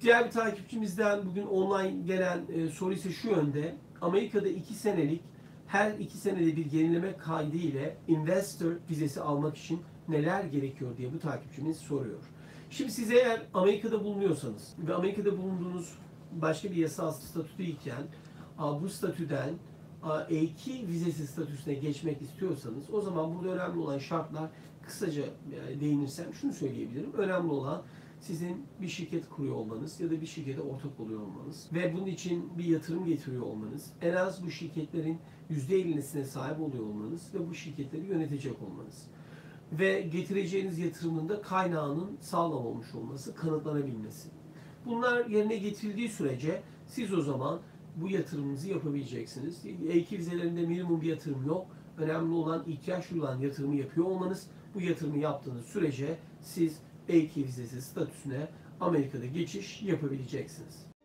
Diğer bir takipçimizden bugün online gelen soru ise şu yönde. Amerika'da 2 senelik her 2 senede bir yenileme kaydı ile investor vizesi almak için neler gerekiyor diye bu takipçimiz soruyor. Şimdi siz eğer Amerika'da bulunuyorsanız ve Amerika'da bulunduğunuz başka bir yasal statüdeyken bu statüden E2 vizesi statüsüne geçmek istiyorsanız o zaman burada önemli olan şartlar kısaca değinirsem şunu söyleyebilirim. Önemli olan sizin bir şirket kuruyor olmanız ya da bir şirkete ortak oluyor olmanız ve bunun için bir yatırım getiriyor olmanız, en az bu şirketlerin %50'sine sahip oluyor olmanız ve bu şirketleri yönetecek olmanız ve getireceğiniz yatırımın da kaynağının sağlam olmuş olması, kanıtlanabilmesi. Bunlar yerine getirildiği sürece siz o zaman bu yatırımınızı yapabileceksiniz. E2 vizelerinde minimum bir yatırım yok. Önemli olan ihtiyaç duyulan yatırımı yapıyor olmanız. Bu yatırımı yaptığınız sürece siz E2 vizesi statüsüne Amerika'da geçiş yapabileceksiniz.